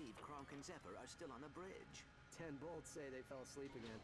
believe Clank and Zephyr are still on the bridge. 10 bolts say they fell asleep again.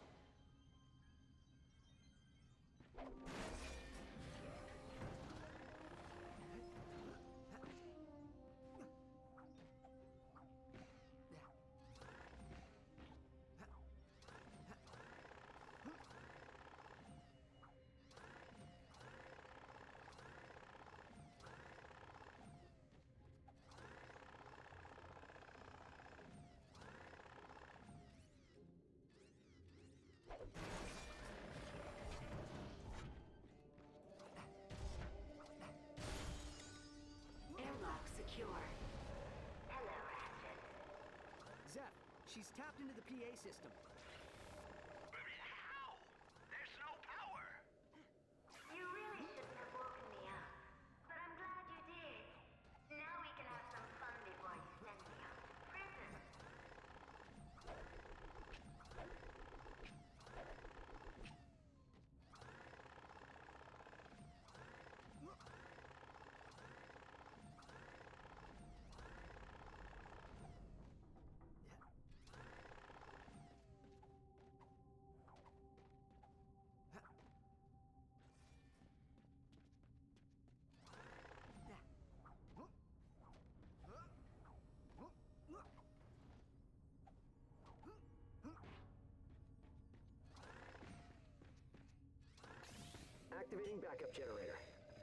Airlock secure. Hello, Ratchet. Zeph, she's tapped into the PA system. But how? There's no power. You really shouldn't have woken me up, but I'm glad you did. Now we can have some fun before you send me off to prison. Activating backup generator.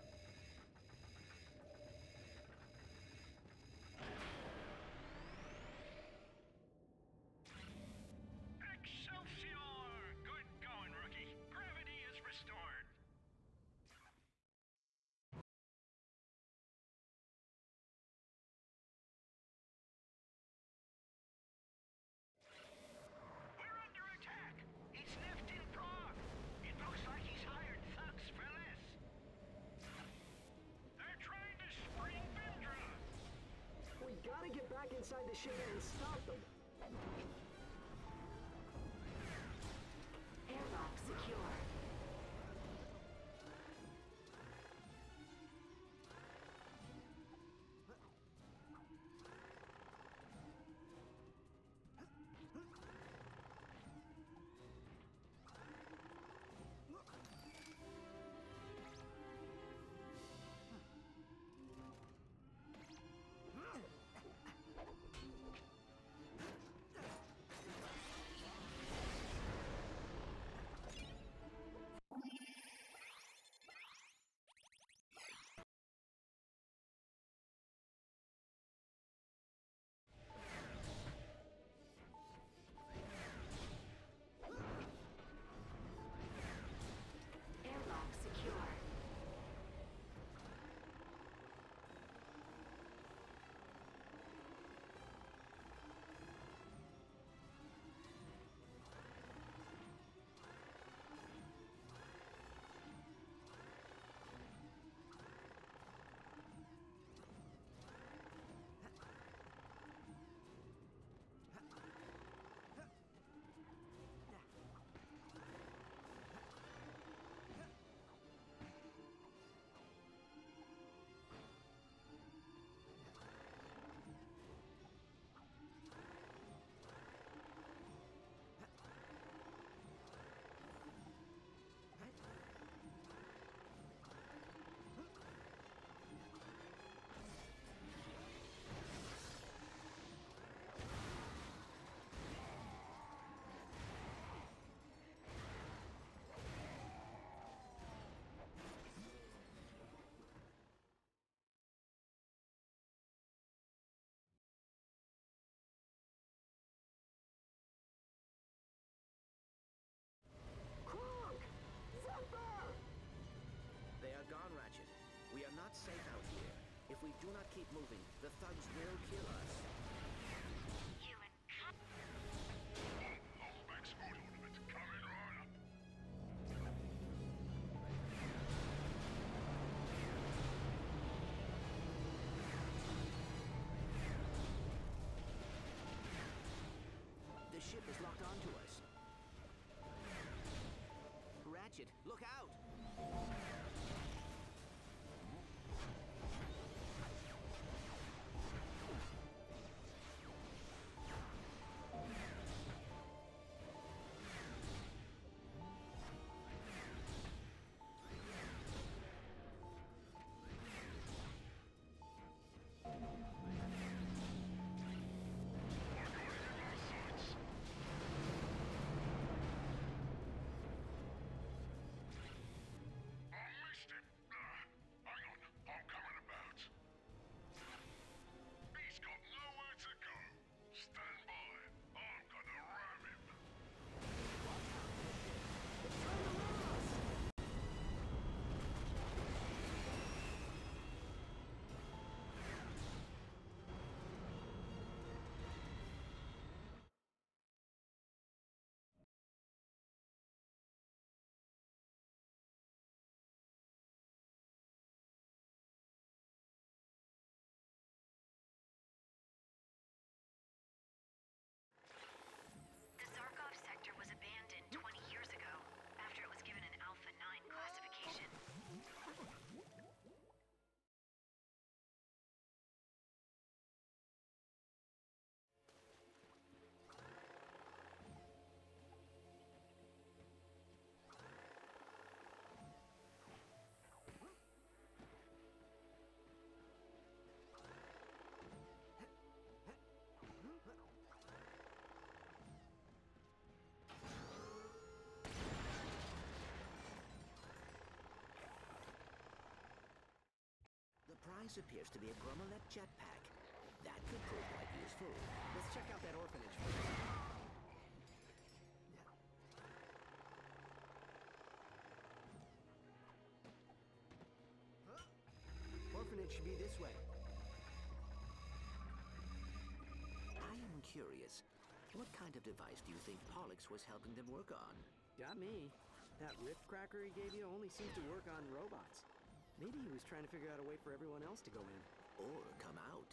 Excelsior! Good going, rookie. Gravity is restored. We're under attack. He's sniffed in Prague. It looks like he's hired thugs for this. They're trying to spring Vendra. We gotta get back inside the ship and stop them. Airlock secure. Airlock secure. Clank! Zephyr! They are gone, Ratchet. We are not safe out here. If we do not keep moving, the thugs will kill us. You and Hold back school tournament coming right up. The ship is locked onto us. Ratchet, look out! device appears to be a Gromolette jetpack. That could prove quite useful. Let's check out that orphanage first. Orphanage should be this way. I am curious. What kind of device do you think Pollux was helping them work on? Got me. That rift cracker he gave you only seems to work on robots. Maybe he was trying to figure out a way for everyone else to go in. Or come out.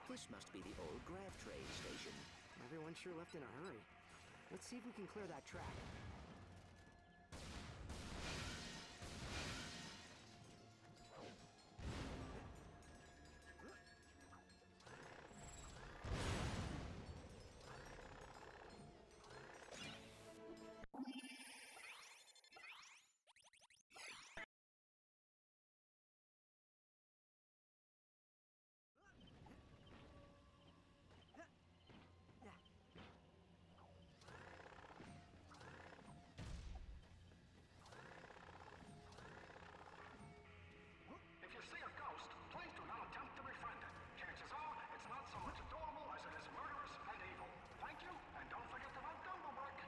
This must be the old grav train station. Everyone sure left in a hurry. Let's see if we can clear that track. If you see a ghost, please do not attempt to befriend it. Chances are, it's not so much adorable as it is murderous and evil. Thank you, and don't forget to vote Dumblebrick.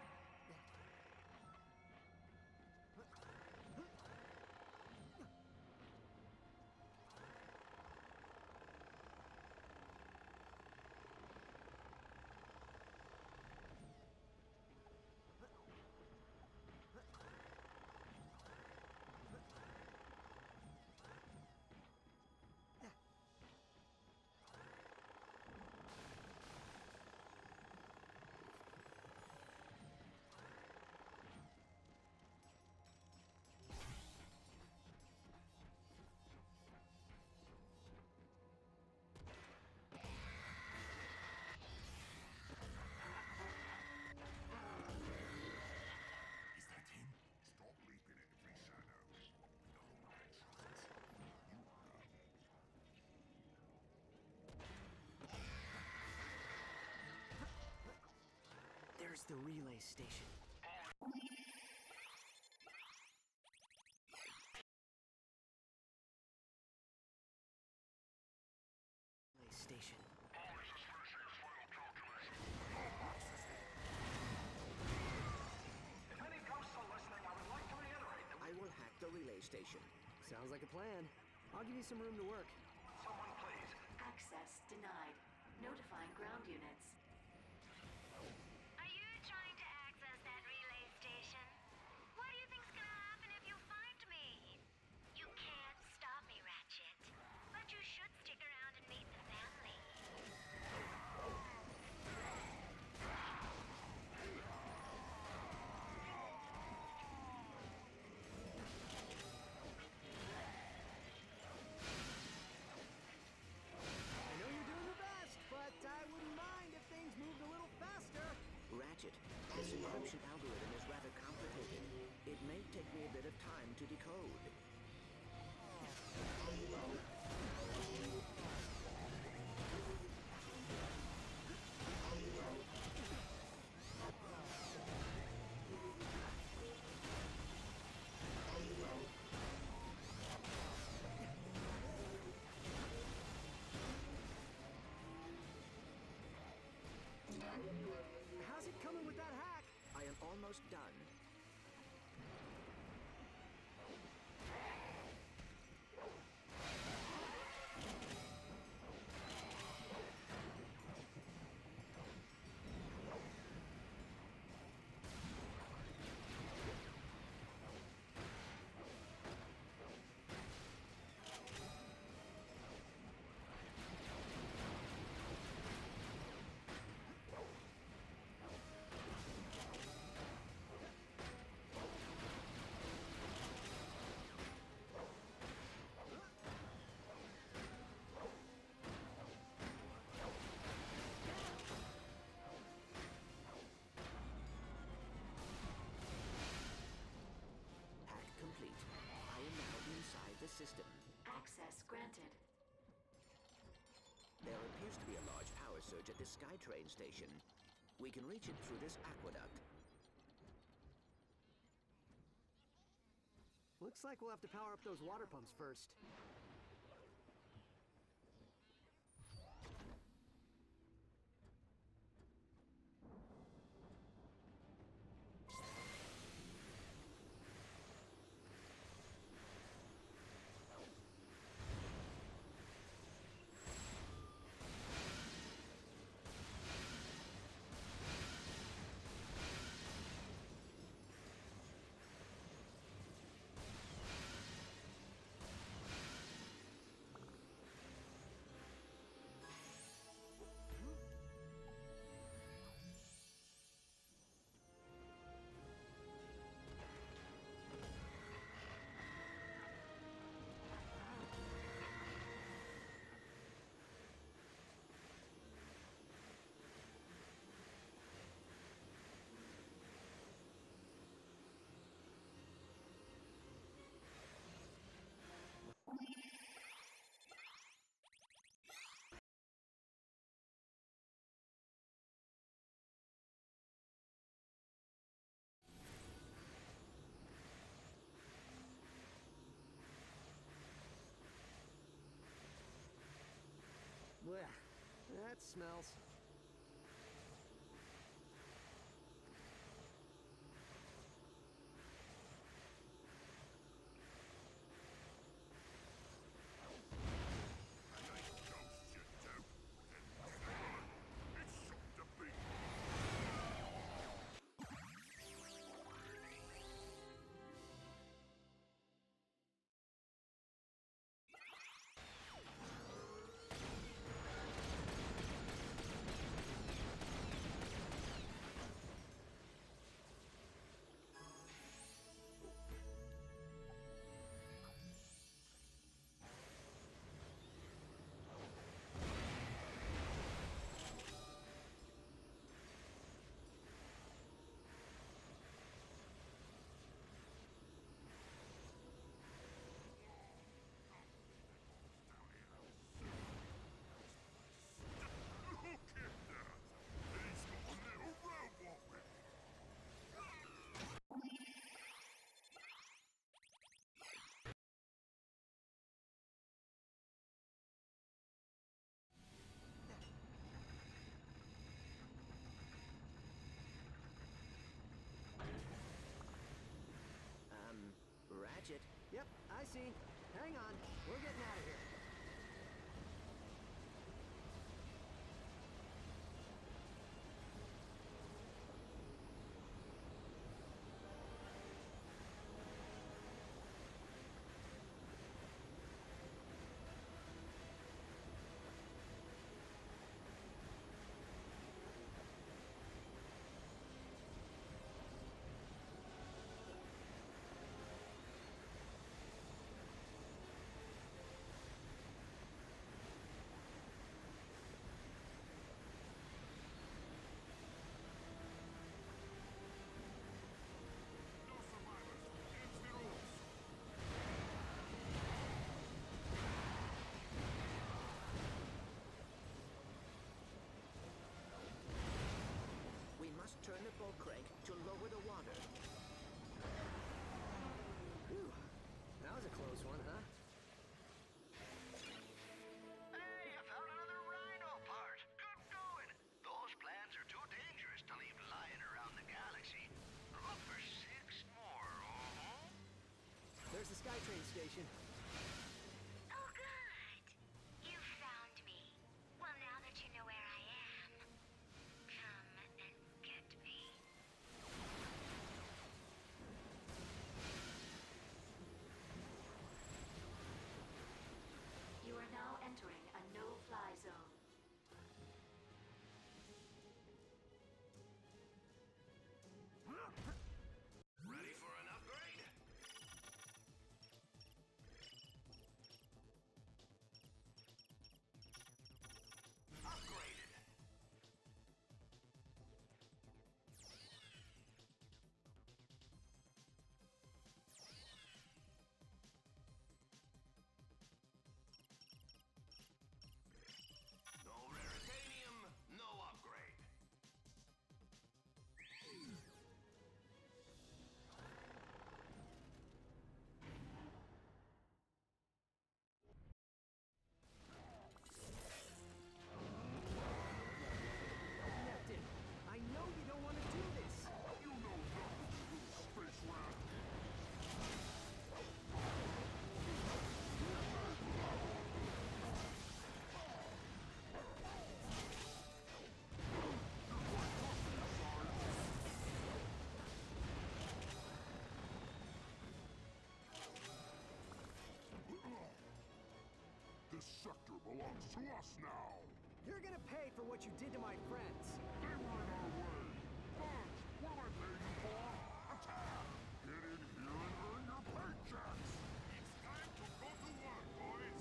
Is that him? Stop leaping at every shadow. No man trusts. You run. There's the relay station. Relay station. If any ghosts are listening, I would like to reiterate that I will hack the relay station. Sounds like a plan. I'll give you some room to work. someone please. Access denied. Notifying ground units. Are you trying to access that relay station? What do you think's gonna happen if you find me? You can't stop me, Ratchet. But you should stick around and meet the family. I know you're doing your best, but I wouldn't mind if things moved a little faster. Ratchet, this encryption algorithm is rather complicated. It may take me a bit of time to decode. How's it coming with that hack? I am almost done. Hack complete. I am now inside the system. Access granted. There appears to be a large power surge at this SkyTrain station. We can reach it through this aqueduct. Looks like we'll have to power up those water pumps first. that smells? Ratchet. Yep, I see. Hang on. We're getting out of here. Turn the boat crank to lower the water. Whew. That was a close one, huh? Hey, I found another rhino part. Good going. Those plans are too dangerous to leave lying around the galaxy. Look for 6 more, There's the SkyTrain station. Oh, good. You found me. Well, now that you know where I am, come and get me. You are now entering a no-fly zone. Ready for an upgrade? Upgraded. No raritanium, no upgrade. Captain, I know you don't want to do this. You know nothing, you little space rat. This sector belongs to us now. You're gonna pay for what you did to my friends. They were in our way. Thugs, what am I paying you for? Attack! Get in here and earn your paychecks. It's time to go to work, boys.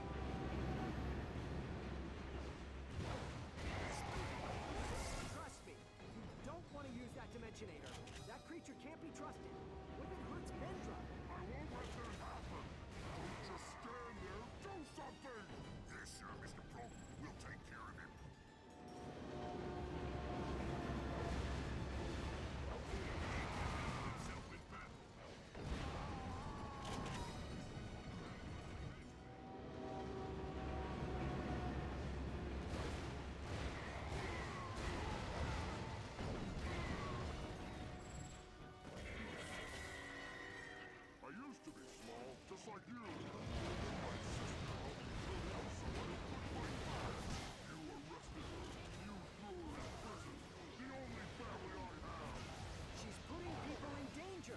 Trust me, you don't want to use that Dimensionator. That creature can't be trusted. What if it hurts Vendra? I won't let that happen. Don't just stand there. Do something. Yes, sir, Mr. Pro. We'll take care of him. used to be small, just like you. Then my sister helped me turn into someone who could fight back. You arrested her. You threw her in prison. The only family I have. She's putting people in danger.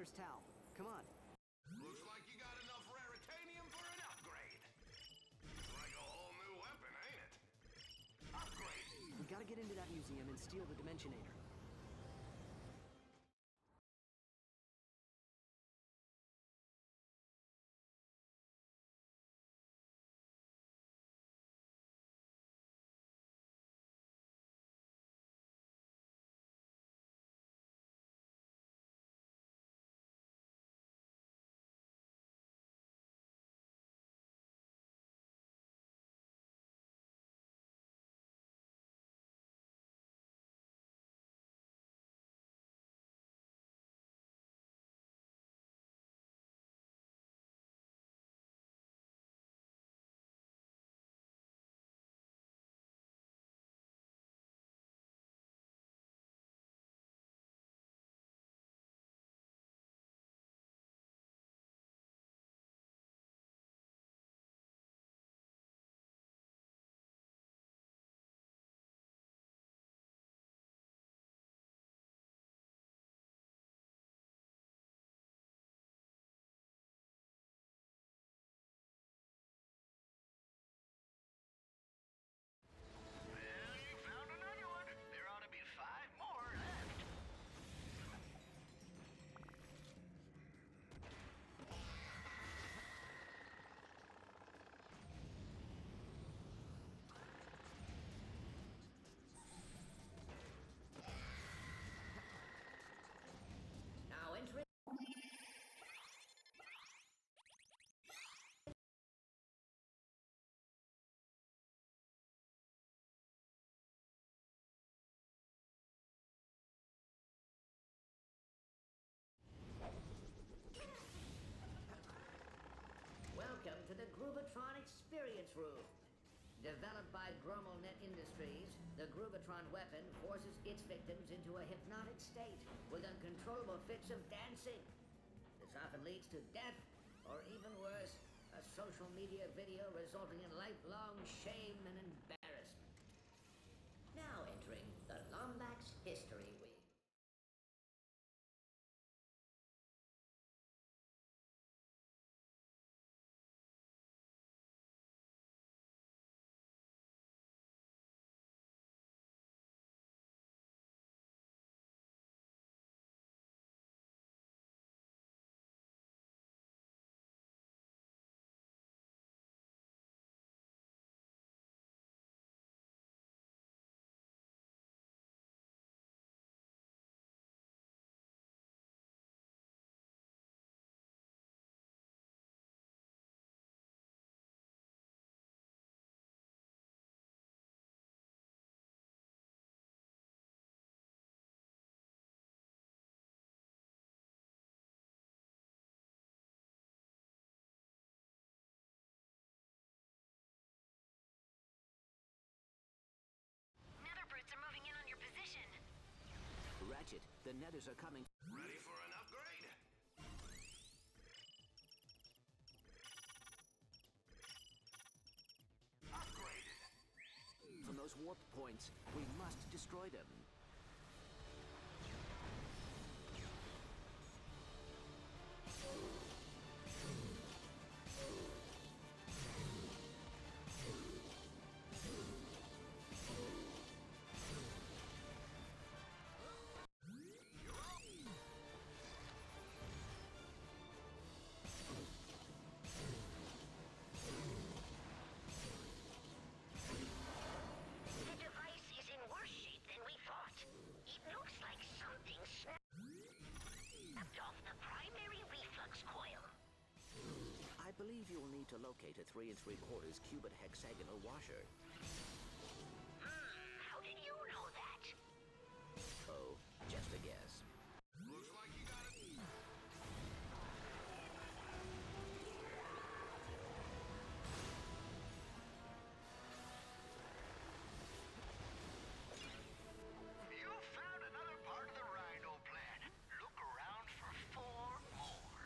There's Tal. Come on. Looks like you got enough raritanium for an upgrade. It's like a whole new weapon, ain't it? Upgrade! We gotta get into that museum and steal the Dimensionator. Well, you found another one. There ought to be 5 more left. Now entering. Welcome to the Groovatron Experience Room. Developed by GromoNet Industries, the Groovatron weapon forces its victims into a hypnotic state with uncontrollable fits of dancing. This often leads to death, or even worse, a social media video resulting in lifelong shame and embarrassment. Now entering the Lombax History Week. Nether brutes are moving in on your position. Ratchet, the Nethers are coming. Ready for an upgrade? Upgraded! From those warp points, we must destroy them. The device is in worse shape than we thought. It looks like something snapped off the primary reflux coil. I believe you will need to locate a 3 3/4 cubit hexagonal washer. How did you know that? Oh, just a guess. Looks like you got it. You found another part of the Rhino plan. Look around for 4 more.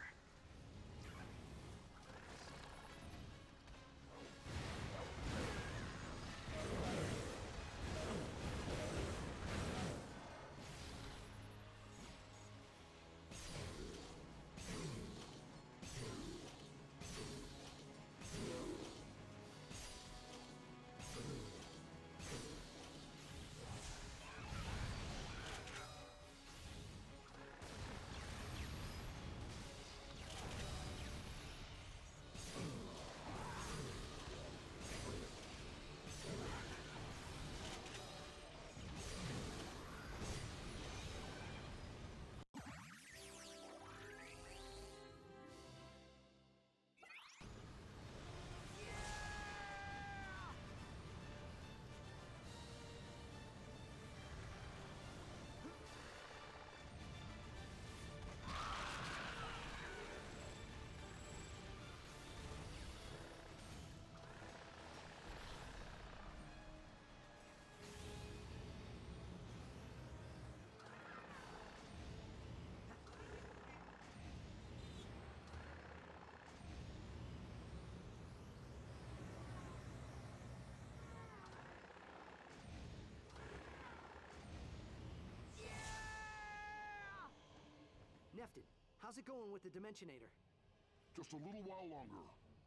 Captain, how's it going with the Dimensionator? Just a little while longer.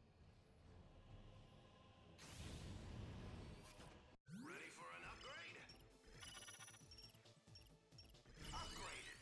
Ready for an upgrade? Upgraded.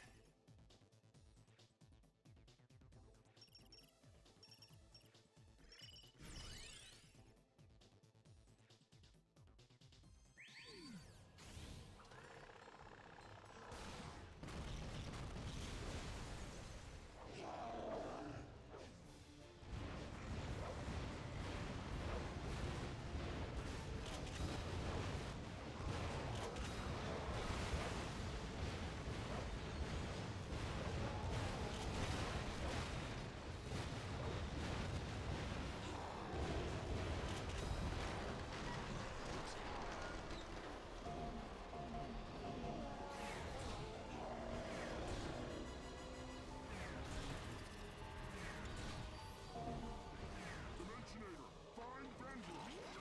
Dimensionator, find Vendra!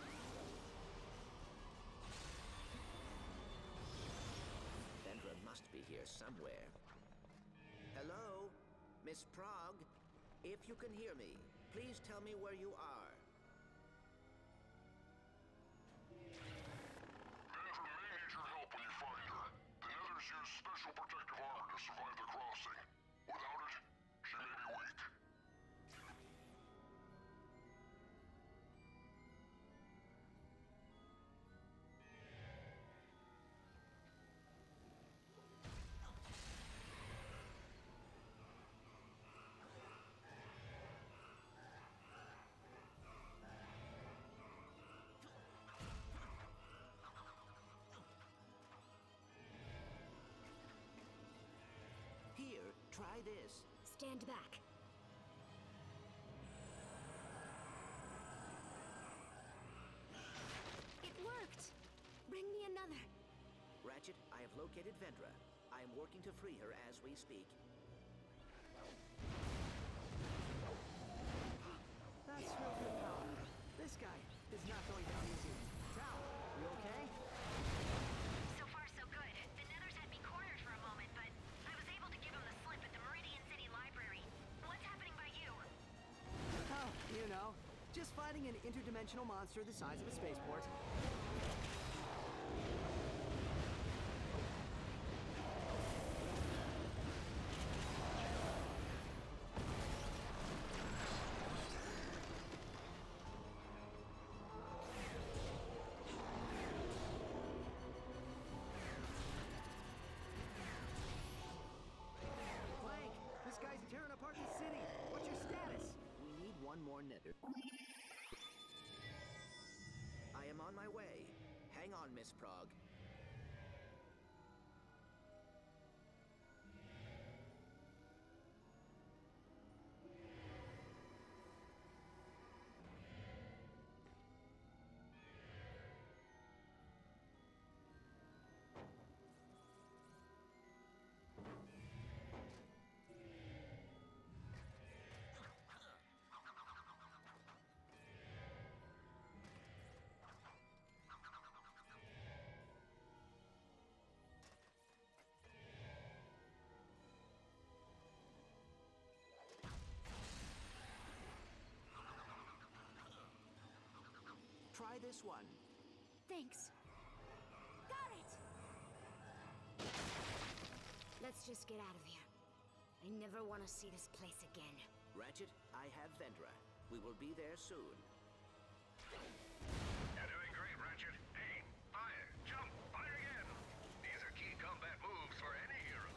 Vendra must be here somewhere. Hello? Miss Prague? If you can hear me, please tell me where you are. Vendra may need your help when you find her. The Nethers use special protective armor to survive the crossing. Without it, she may be weak. Here, try this. Stand back. It worked! Bring me another. Ratchet, I have located Vendra. I am working to free her as we speak. That's real good power. This guy is not going down easy. Tal, you okay? So far, so good. The Nethers had me cornered for a moment, but I was able to give them the slip at the Meridian City Library. What's happening by you? Oh, you know, just fighting an interdimensional monster the size of a spaceport. Clank, this guy's tearing apart the city. What's your status? We need one more Nether. I am on my way. Hang on, Miss Prague. Try this one. Thanks. Got it! Let's just get out of here. I never want to see this place again. Ratchet, I have Vendra. We will be there soon. You're doing great, Ratchet. Aim, fire, jump, fire again. These are key combat moves for any hero.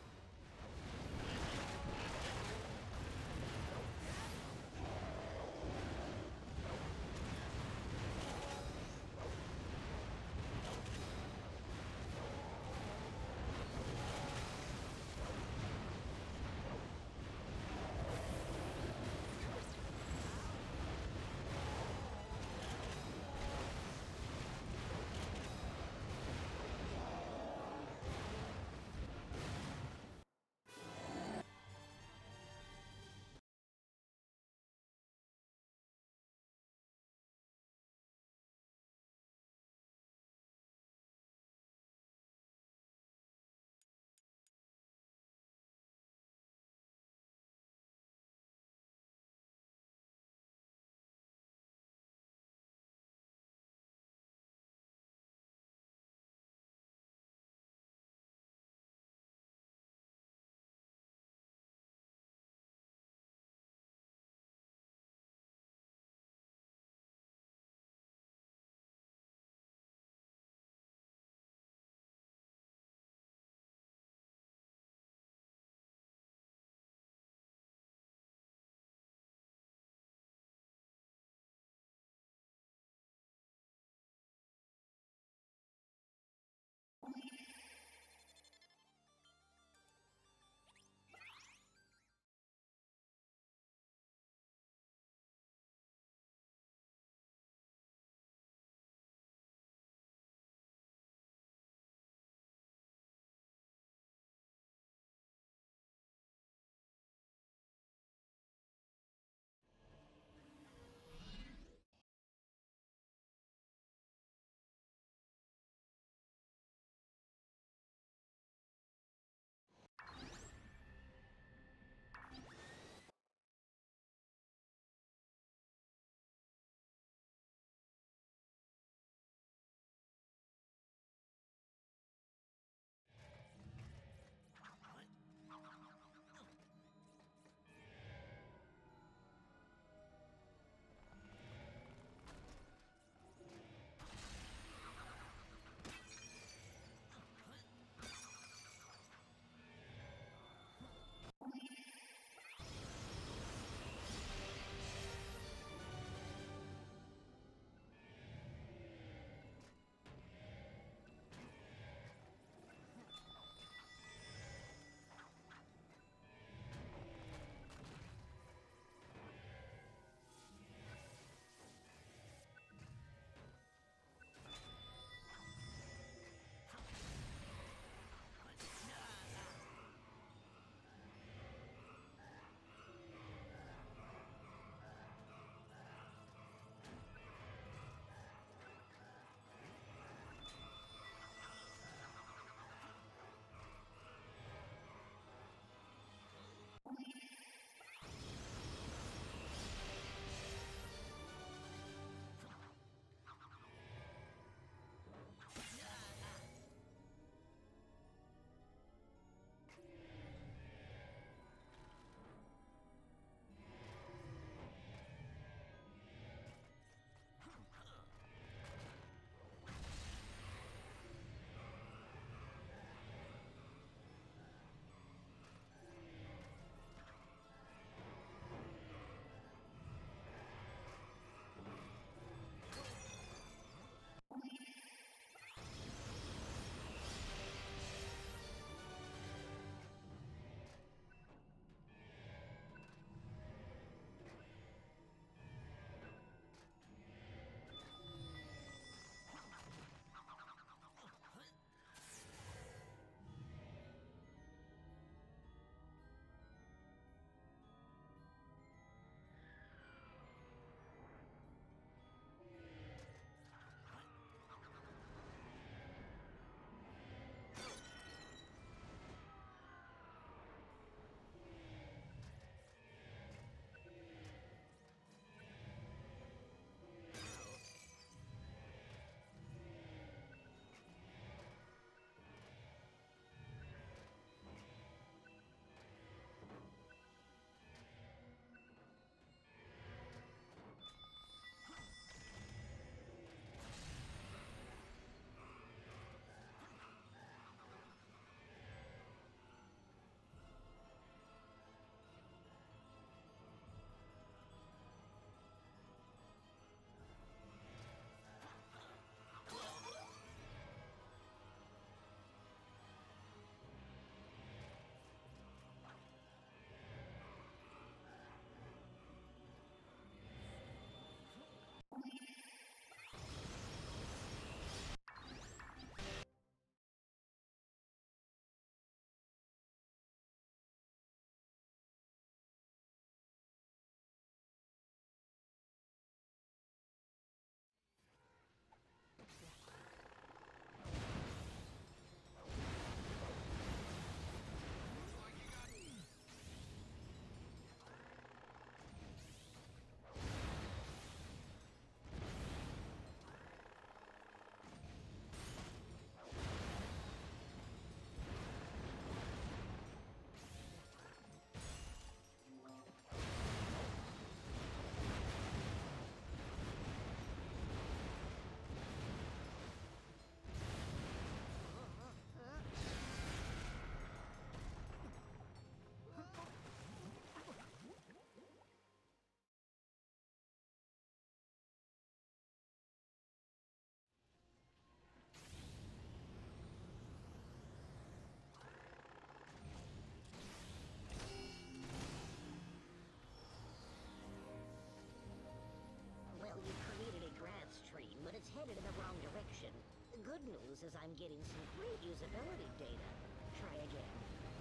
says I'm getting some great usability data. Try again.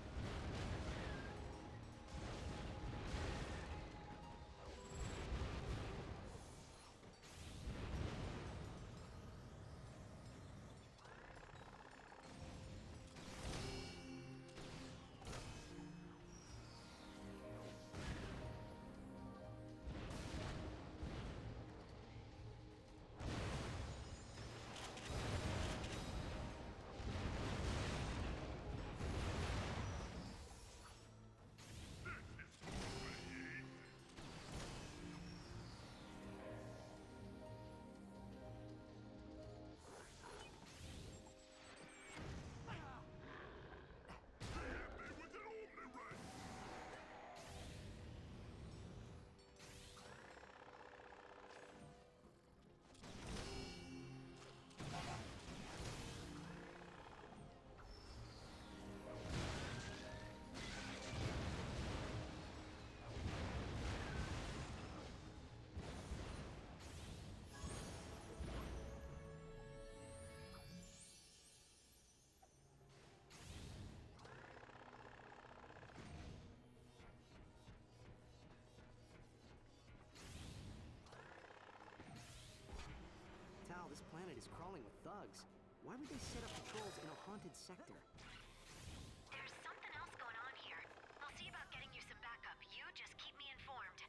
Tal, this planet is crawling with thugs. Why would they set up patrols in a haunted sector? There's something else going on here. I'll see about getting you some backup. You just keep me informed.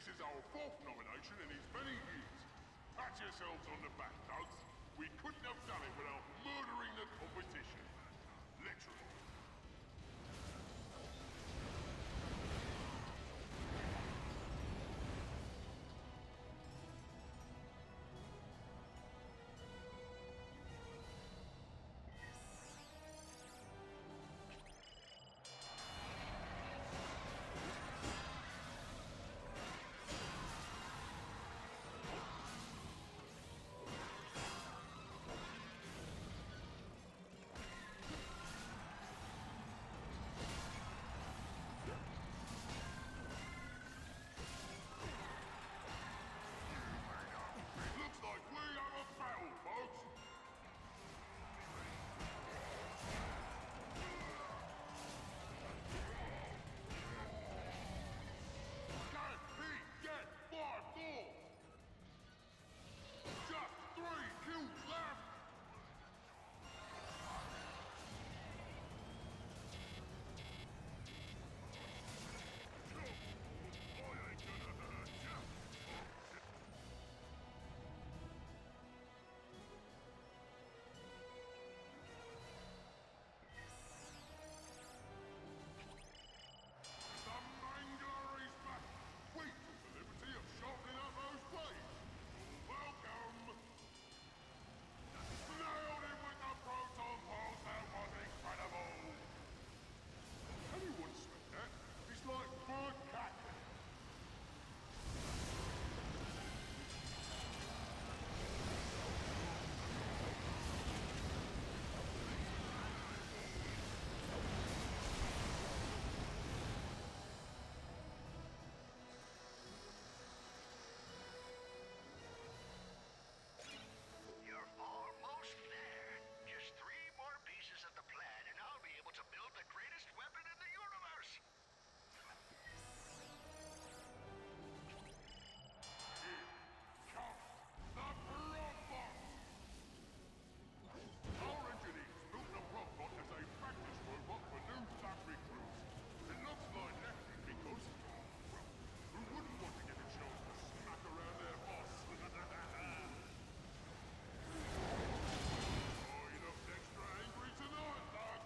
is our fourth nomination in as many years. Pat yourselves on the back, thugs. We couldn't have done it without murdering the competition. Literally. Looks like we have a battle, folks. Can he get 5 more? Just 3 kills left. The Mangler is back. We took the liberty of sharpening up those blades. Welcome. Nailed it with the proton pulse. That was incredible. Anyone smell that? It's like bird cackling. You're almost there. Just 3 more pieces of the plan, and I'll be able to build the greatest weapon in the universe. Come, the Prog-Bot! Our engineers built the Prog-Bot as a practice robot for new lab recruits. It looks like Nexus because, well, who wouldn't want to get a chance to smack around their boss? Oh, you look extra angry tonight, lads.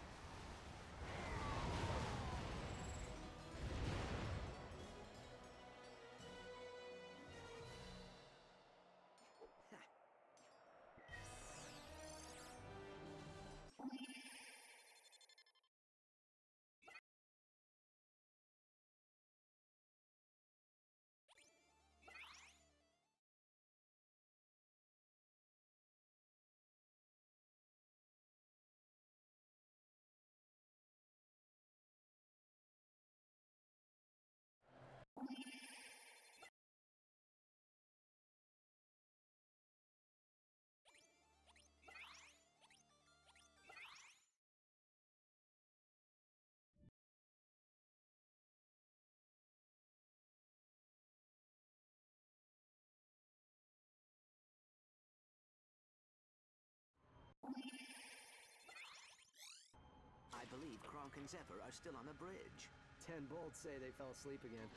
I believe Kronk and Zephyr are still on the bridge. 10 bolts say they fell asleep again.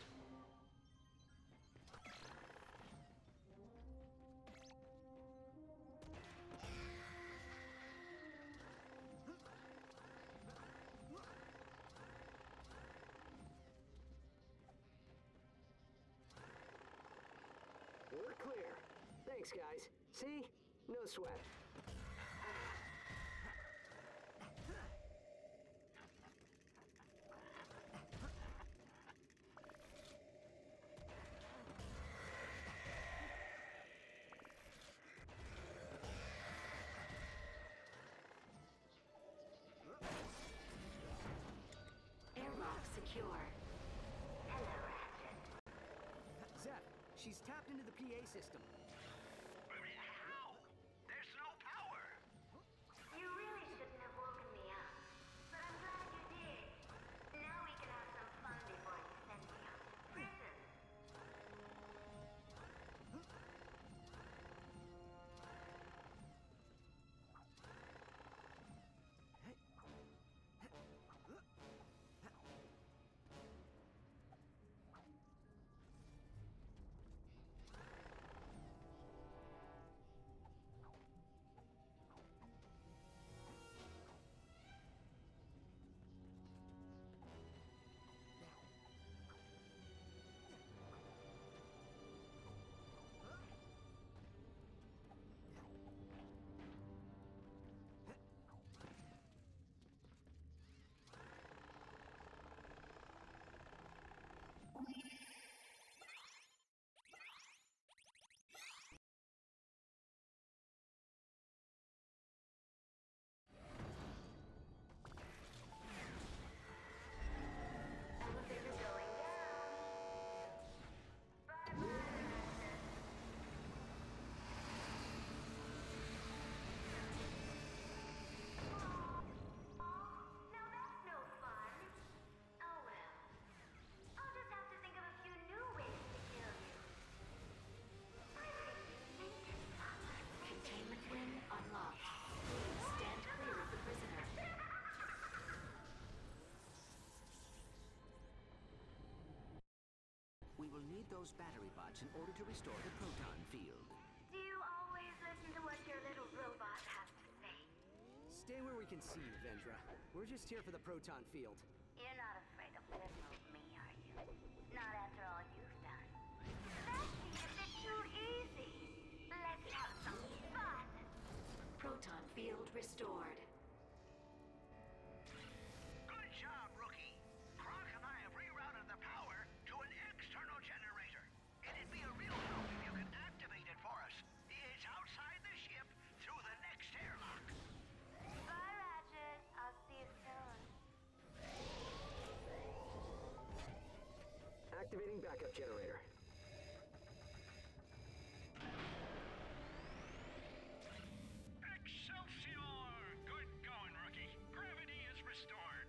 We're clear. Thanks, guys. See? No sweat. Airlock secure. Hello, Ratchet. Zeph, she's tapped into the PA system. How? There's no power. You really shouldn't have woken me up. But I'm glad you did. Now we can have some fun before you send me off to prison. those battery bots in order to restore the proton field. Do you always listen to what your little robot has to say? Stay where we can see you, Vendra. We're just here for the proton field. You're not afraid of little old me, are you? Not after all you've done. That seems a bit too easy. Let's have some fun. Proton field restored. Good job, rookie. Clank and I have rerouted the power to an external generator. It'd be a real help if you could activate it for us. It's outside the ship through the next airlock. Bye, Ratchet. I'll see you soon. Activating backup generator. Excelsior! Good going, rookie. Gravity is restored.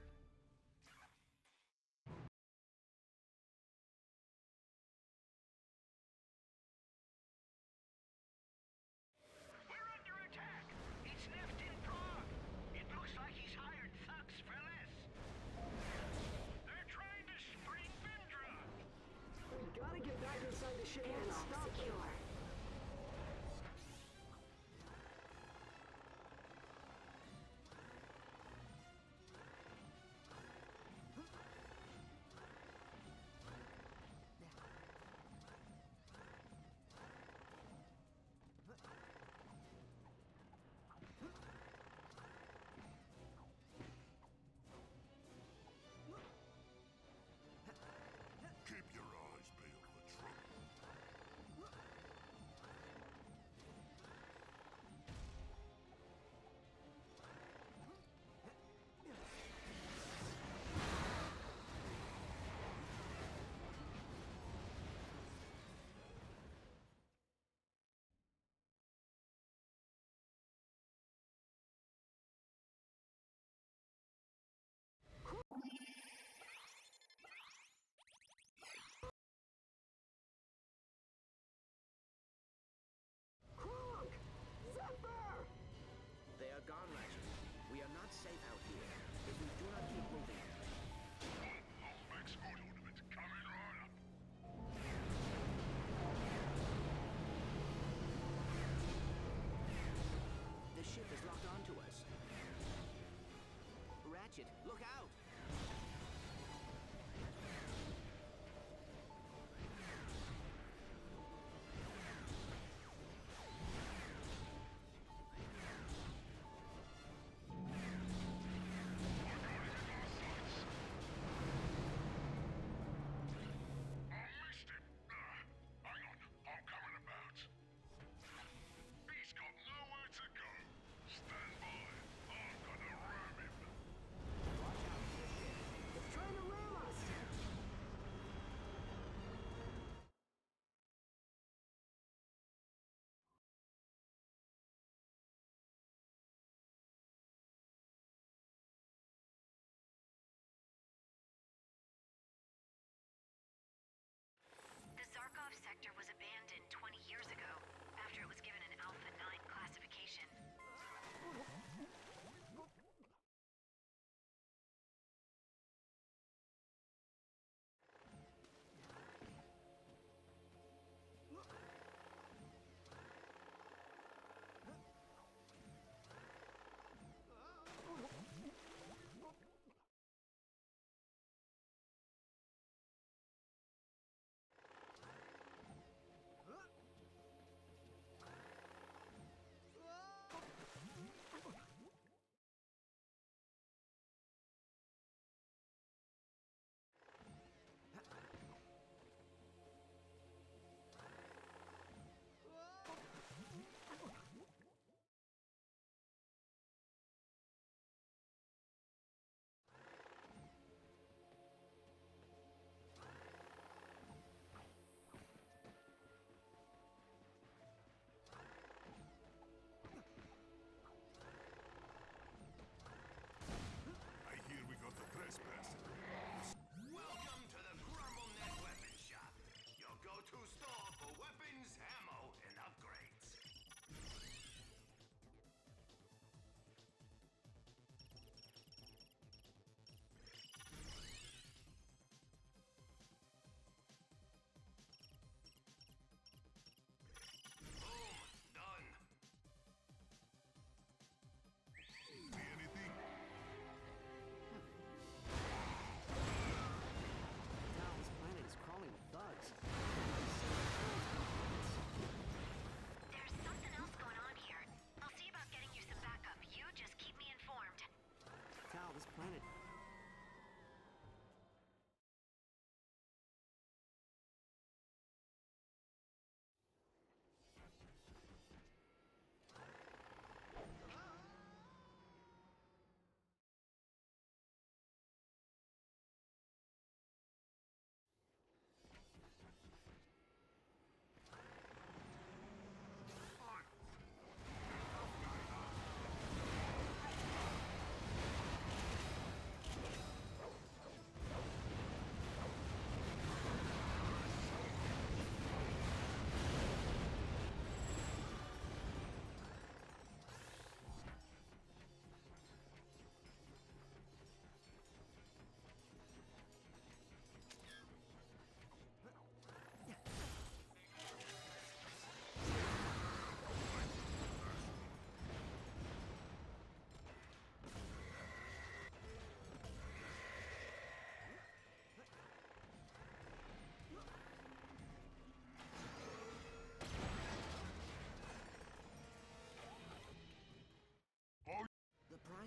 We're under attack. It's left in Prague. It looks like he's hired thugs for less. They're trying to spring Vendra. We gotta get back inside the ship and Airlock stop them. secure. Keep your eyes peeled for trouble.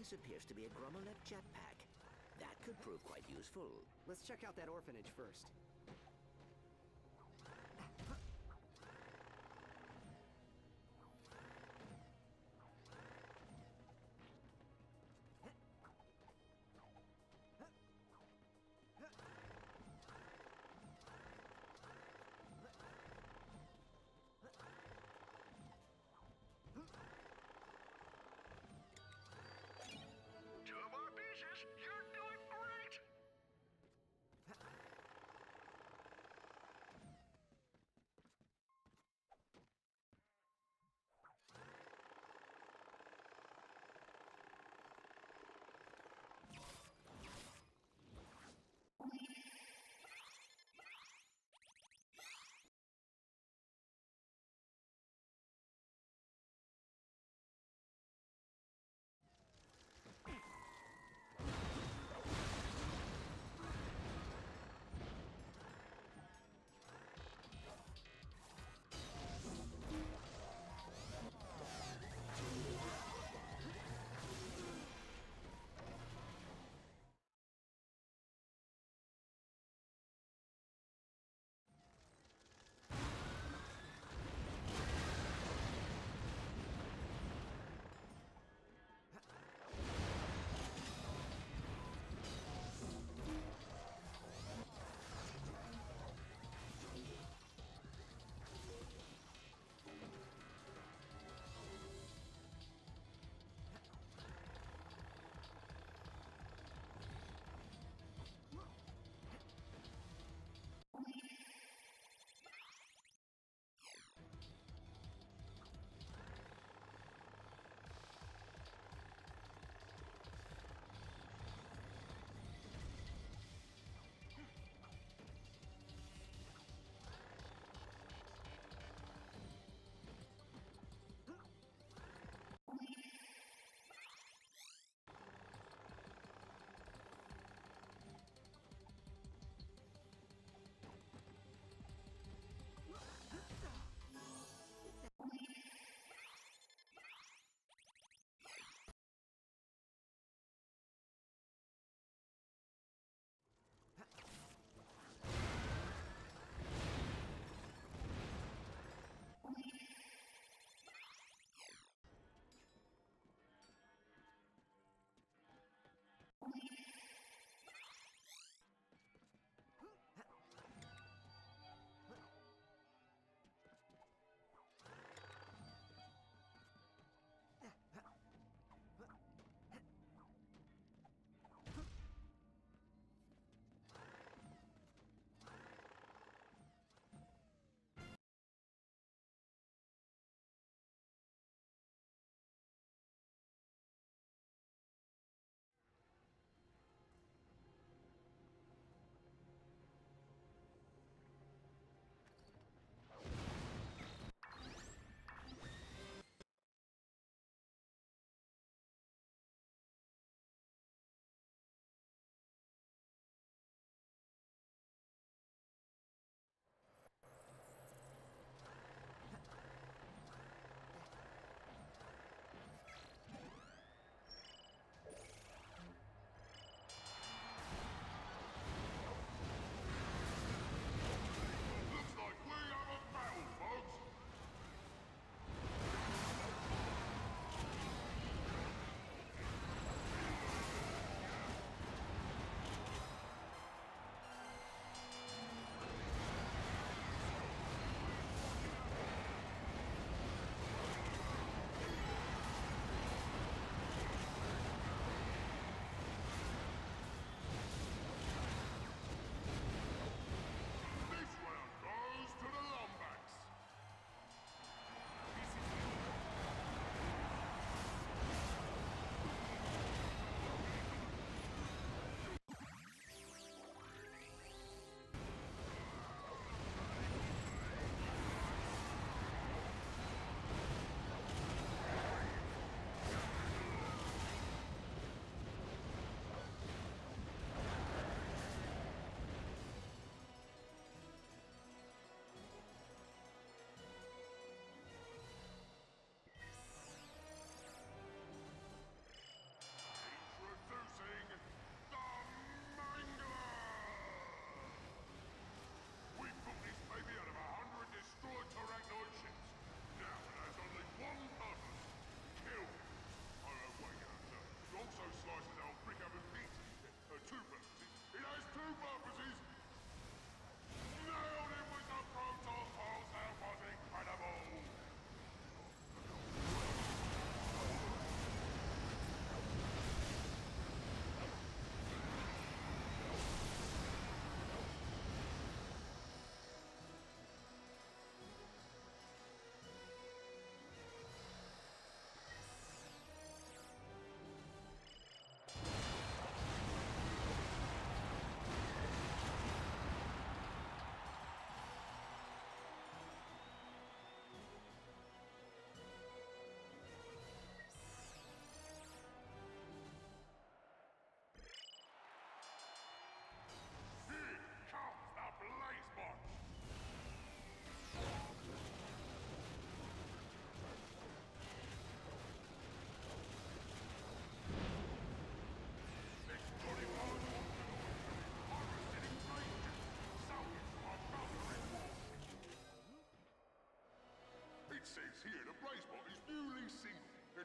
device appears to be a Gromolette jetpack. That could prove quite useful. Let's check out that orphanage first. Two more pieces. You're doing great.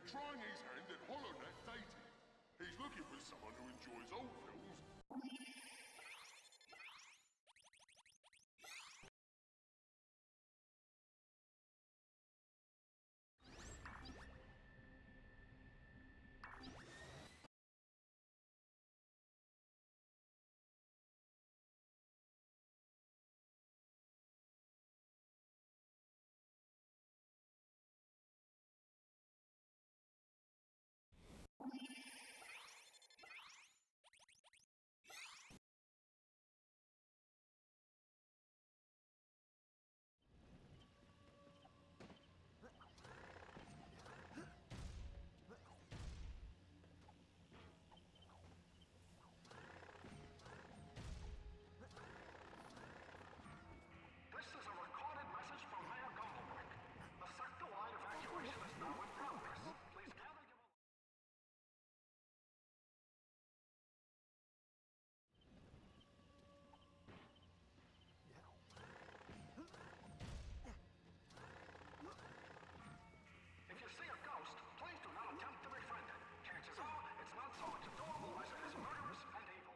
trying his hand at HoloNet dating. He's looking for someone who enjoys old films. This is a recorded message from Mayor Gumblebrick. The sector-wide evacuation is now in progress. Please gather your... If you see a ghost, please do not attempt to befriend it. Chances are, it's not so much adorable as it is murderous and evil.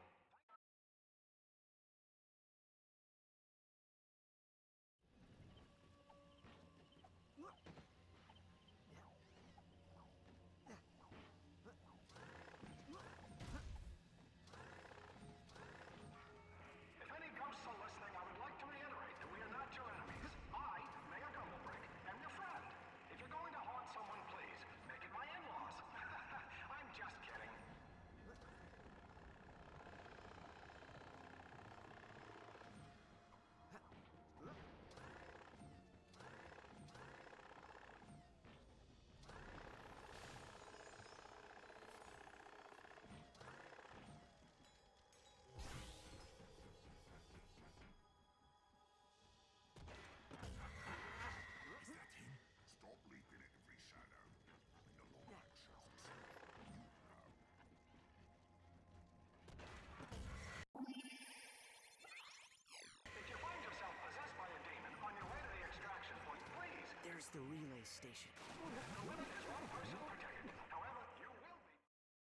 If any ghosts are listening, I would like to reiterate that we are not your enemies. I, Mayor Gumblebrick, am your friend. If you're going to haunt someone, please, make it my in-laws. I'm just kidding. Is that him? Stop leaping at every shadow. Having a long access to something you know. If you find yourself possessed by a demon on your way to the extraction point, please. There's the relay station. The limit is one person per ticket. However, you will be.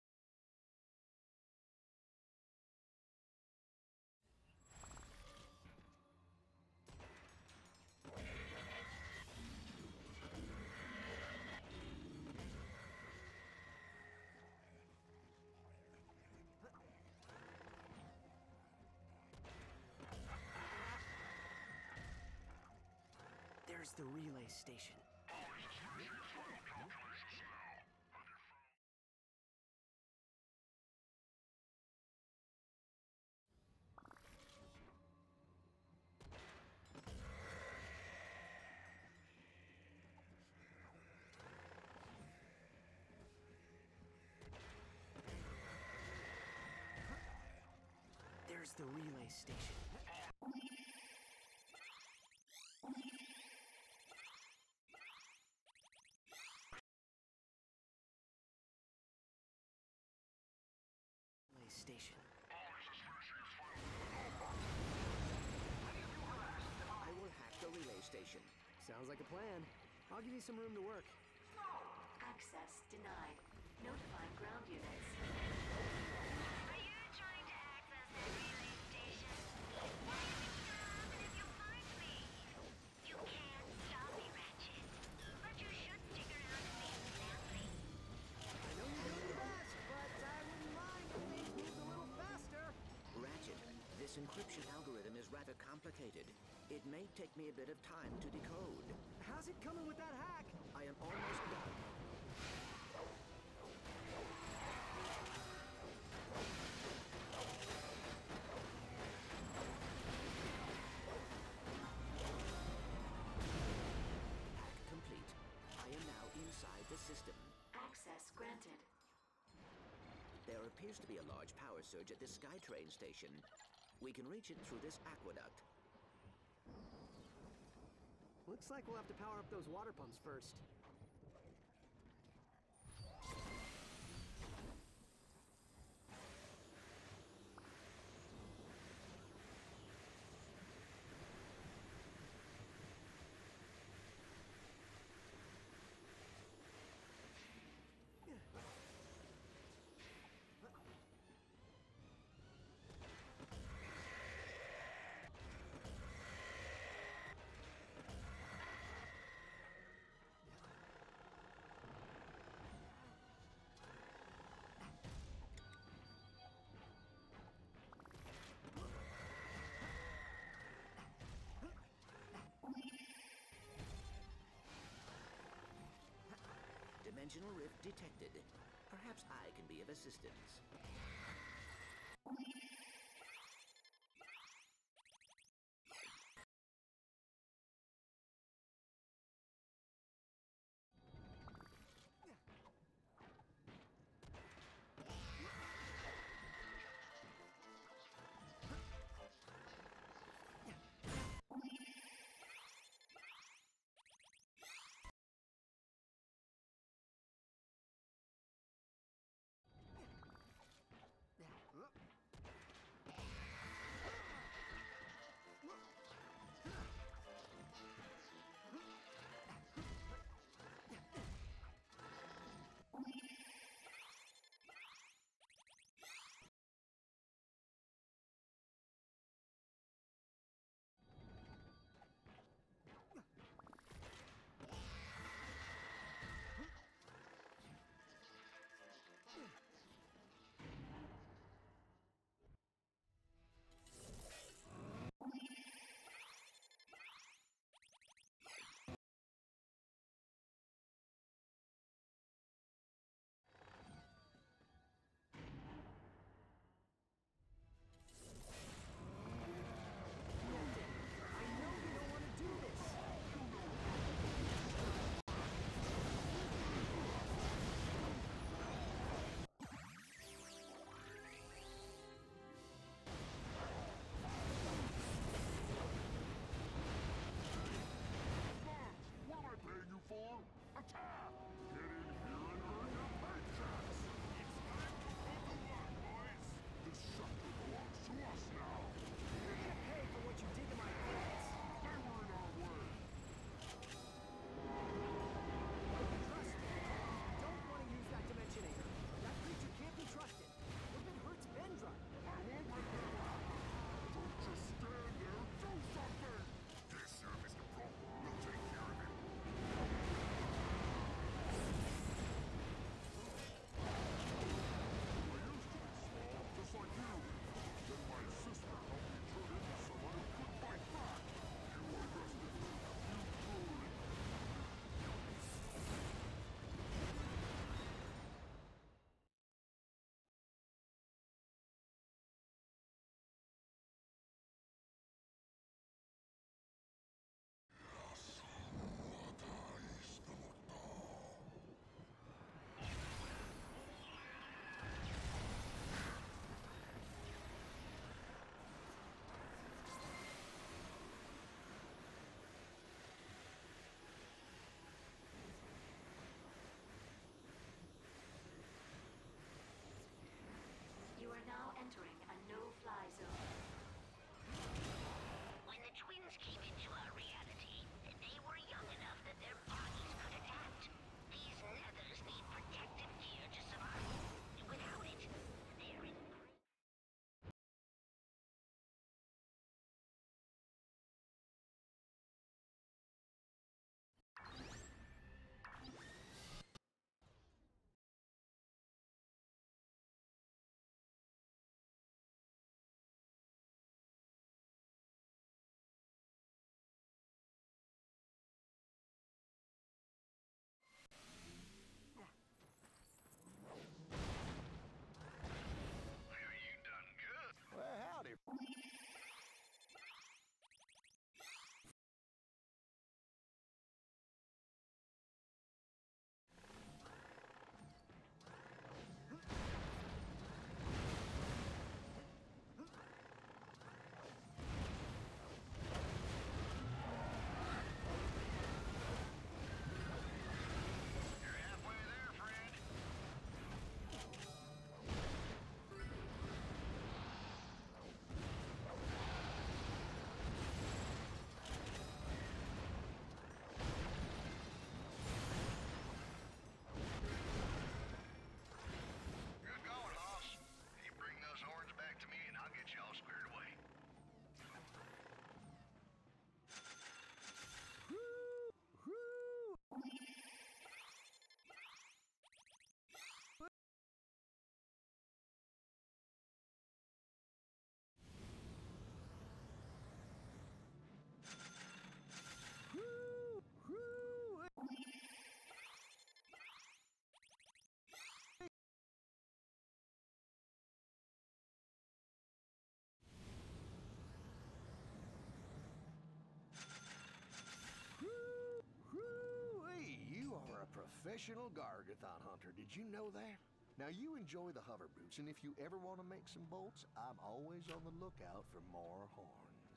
There's the relay station. There's the relay station. Relay station. I will hack the relay station. Sounds like a plan. I'll give you some room to work. Access denied. Notifying ground units. Are you trying to access that relay station? What do you think's gonna happen if you find me? You can't stop me, Ratchet. But you should stick around and meet family. I know you're doing your best, but I wouldn't mind if things moved a little faster. Ratchet, this encryption algorithm is rather complicated. It may take me a bit of time to decode. How's it coming with that hack? I am almost done. Hack complete. I am now inside the system. Access granted. There appears to be a large power surge at this SkyTrain station. We can reach it through this aqueduct. Looks like we'll have to power up those water pumps first. Dimensional rift detected. Perhaps I can be of assistance. professional Gargathon hunter. Did you know that? Now, you enjoy the hover boots, and if you ever want to make some bolts, I'm always on the lookout for more horns.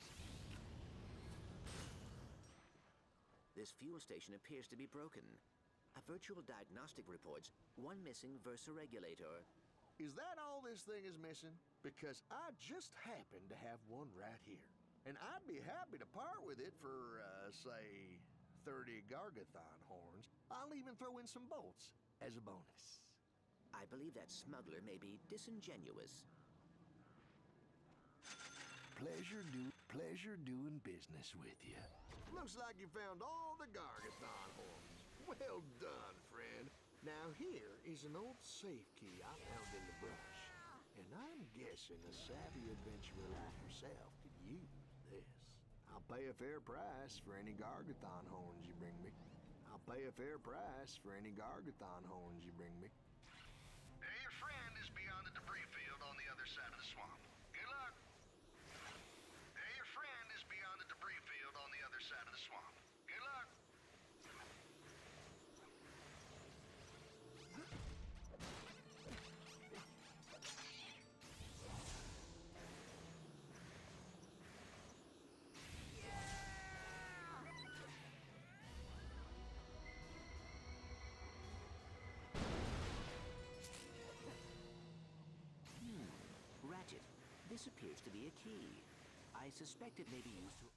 This fuel station appears to be broken. A virtual diagnostic reports one missing Versa regulator. Is that all this thing is missing? Because I just happen to have one right here. And I'd be happy to part with it for, say, 30 Gargathon horns. I'll even throw in some bolts as a bonus. I believe that smuggler may be disingenuous. Pleasure doing business with you. Looks like you found all the Gargathon horns. Well done, friend. Now here is an old safe key I found in the brush. And I'm guessing a savvy adventurer like yourself could use this. I'll pay a fair price for any Gargathon horns you bring me. I'll pay a fair price for any Gargathon horns you bring me. Your friend is beyond the debris field on the other side of the swamp. Good luck. Your friend is beyond the debris field on the other side of the swamp. Good luck. Ratchet, this appears to be a key. I suspect it may be used to...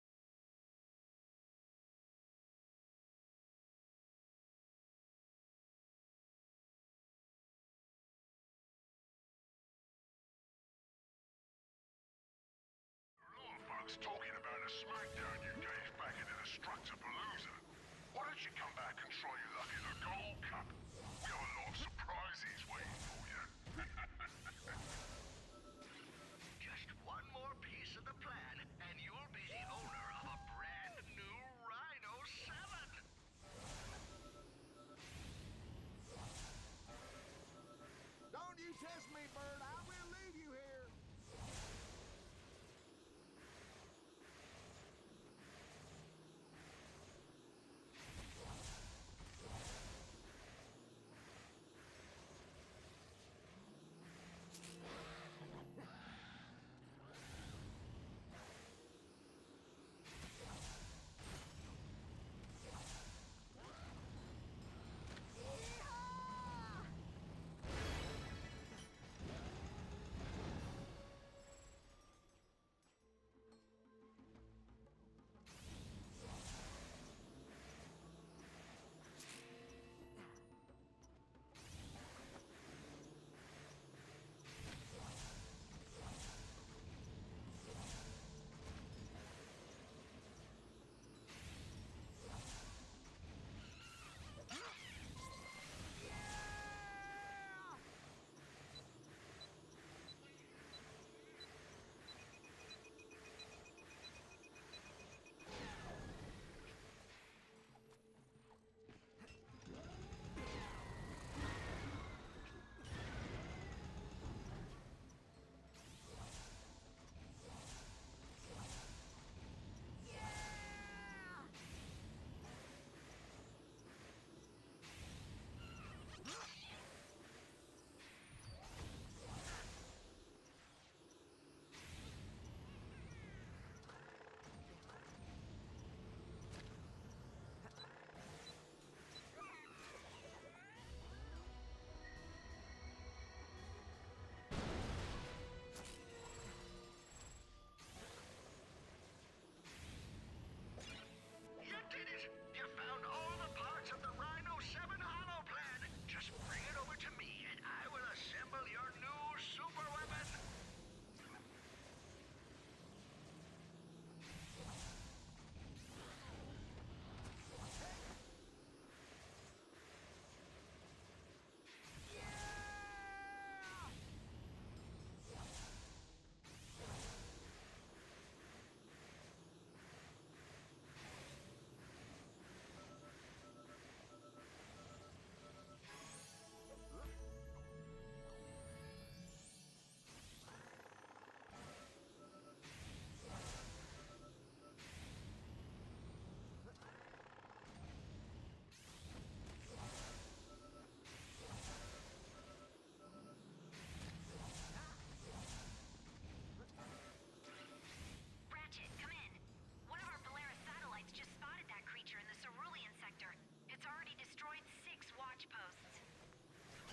Folks talking about a smackdown you gave back in the Destructapalooza. Why don't you come back and try your luck in a gold cup? We have a lot of surprises waiting for you. Just one more piece of the plan, and you'll be the owner of a brand new Rhino 7. Don't you test me, Bird. I will leave you here.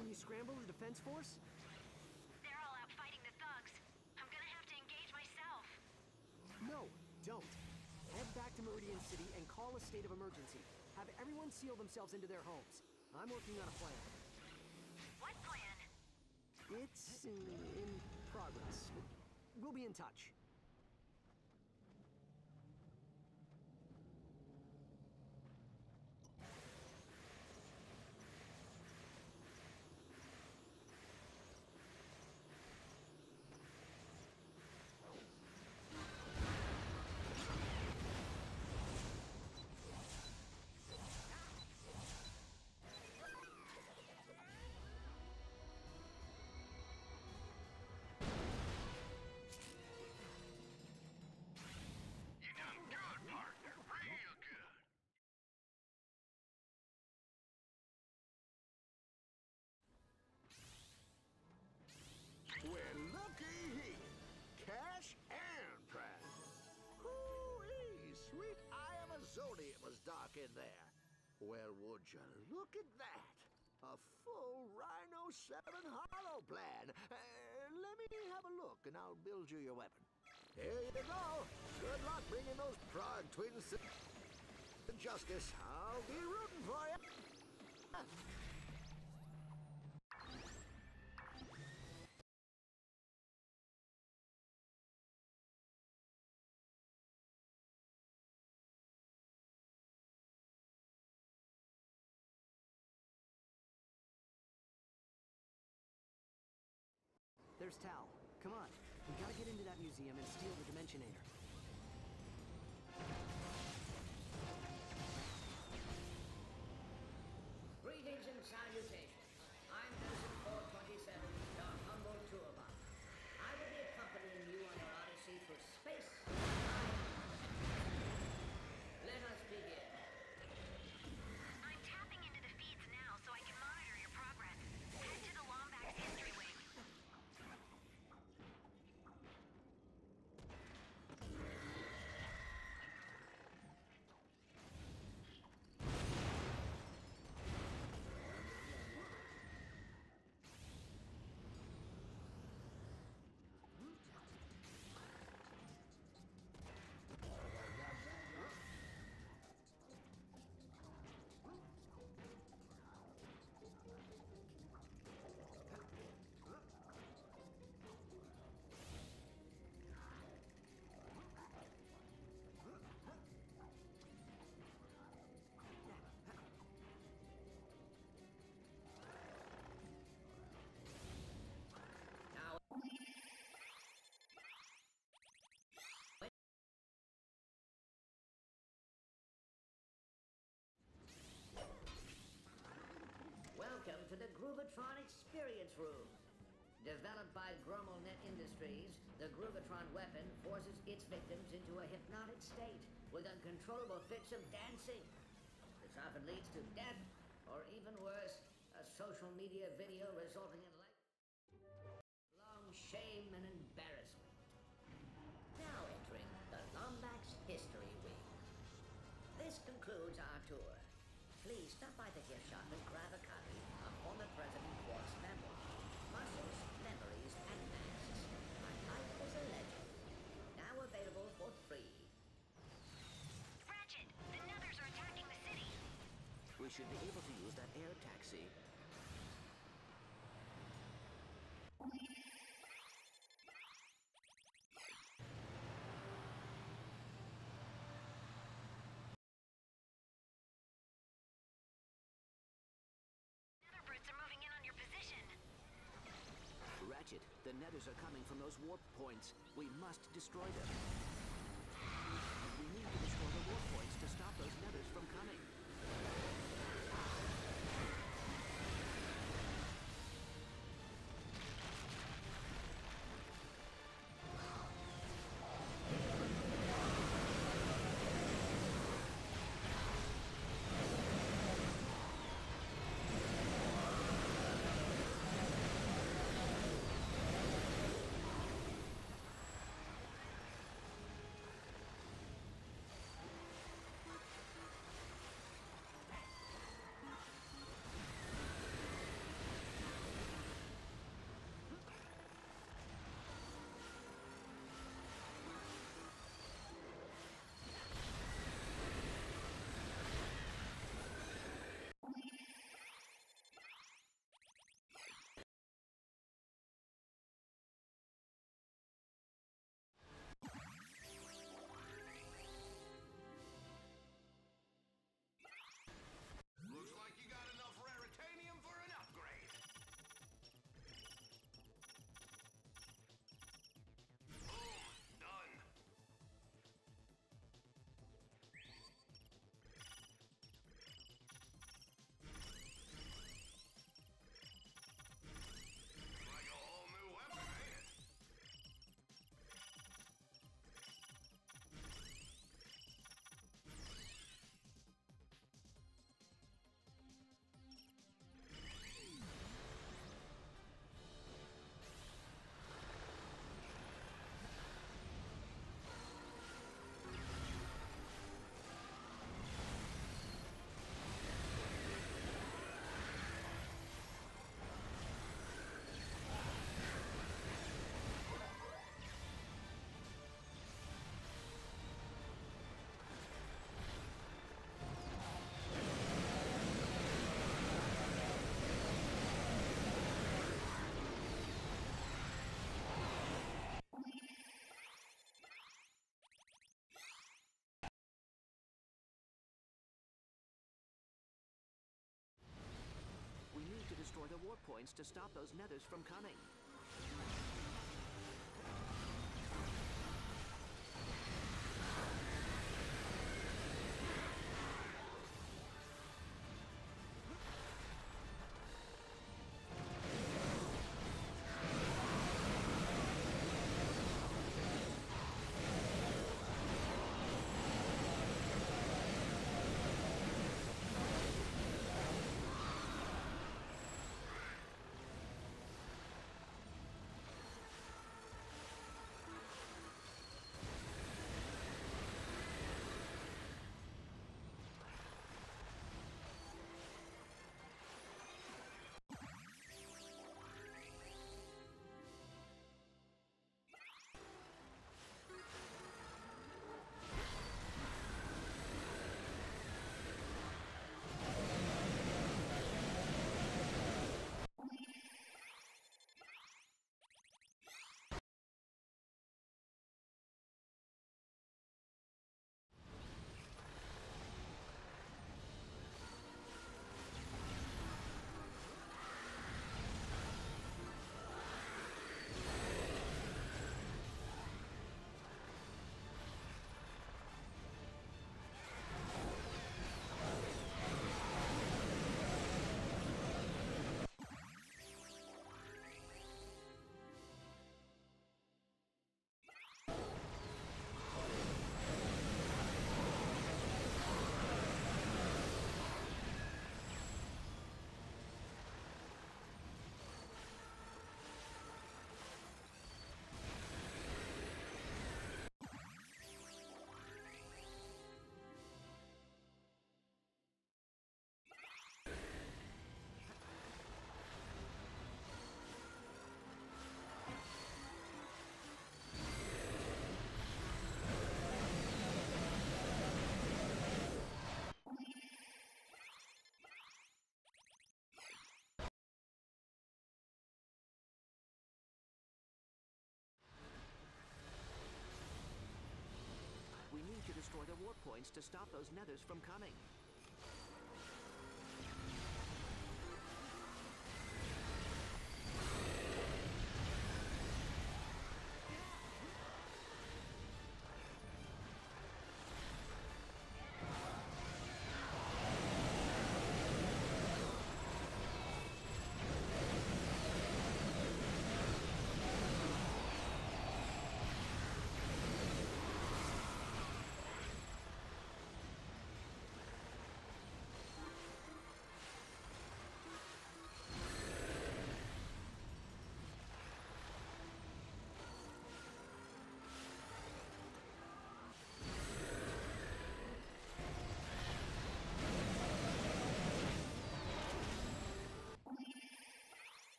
Can you scramble the defense force? They're all out fighting the thugs. I'm gonna have to engage myself. No, don't. Head back to Meridian City and call a state of emergency. Have everyone seal themselves into their homes. I'm working on a plan. What plan? It's in progress. We'll be in touch. You done good, partner. Real good. Well, looky here. Cash and prize. Hoo-wee, sweet eye of a Zodi, it was dark in there. Well, would you look at that? A full Rhino 7 hollow plan. Let me have a look, and I'll build you your weapon. Here you go. Good luck bringing those Prague twins to justice. I'll be rooting for you. There's Tal. Come on. We gotta get into that museum and steal the Dimensionator. Greetings and salutations. I'm Person 427, your humble tour bot. I will be accompanying you on your odyssey through space. Let us begin. I'm tapping into the feeds now so I can monitor your progress. Head to the Lombax history wing. Now, welcome to the Groovatron Experience Room. Developed by Net Industries, the Groovatron weapon forces its victims into a hypnotic state with uncontrollable fits of dancing. This often leads to death, or even worse, a social media video resulting in lifelong shame and embarrassment. Now entering the Lombax History Wing. This concludes our tour. Please stop by the gift shop and grab a copy of former President Quark's memoir, Muscles, Memories, and Masks. My Life as a Legend. Now available for free. Ratchet, the Nethers are attacking the city. We should be able to use that air taxi. Nether brutes are moving in on your position. Ratchet, the Nethers are coming from those warp points. We must destroy them. We need to destroy the warp points to stop those Nethers from coming. the warp points to stop those nethers from coming. We need to destroy the warp points to stop those nethers from coming.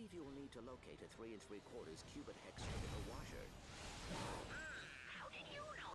believe you will need to locate a 3 3/4 cubit hexagonal washer. How did you know?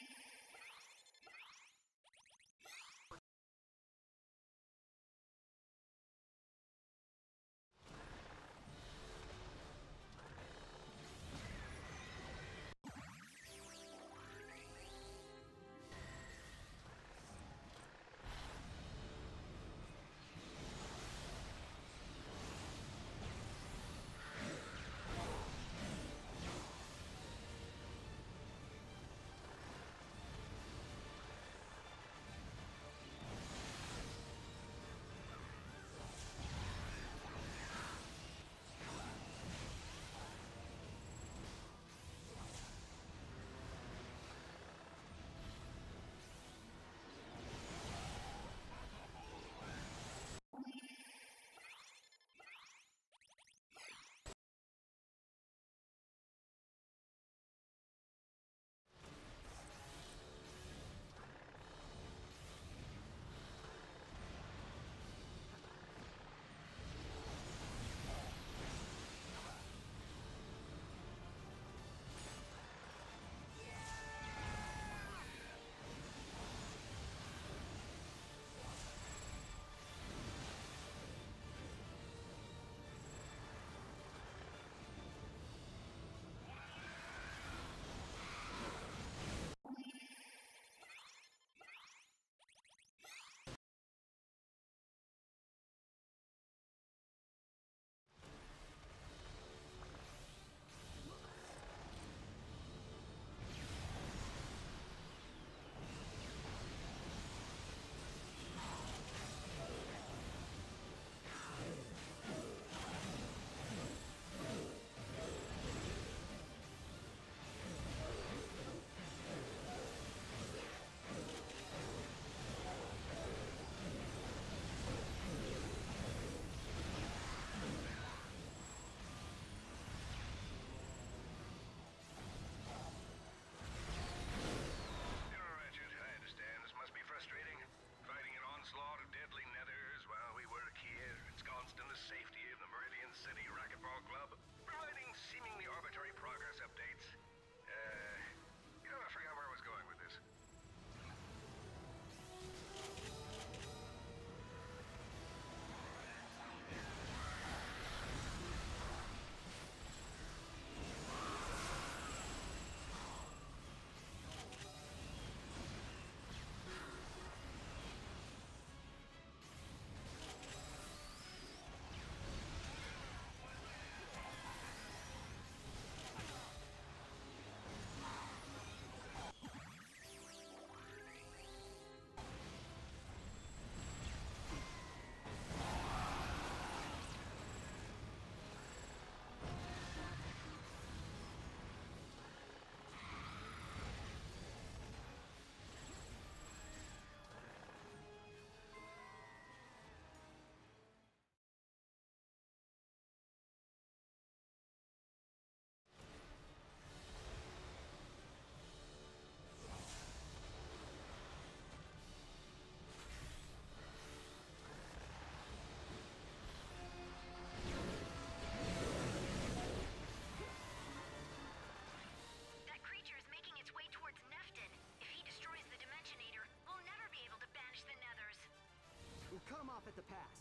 Cut him off at the pass.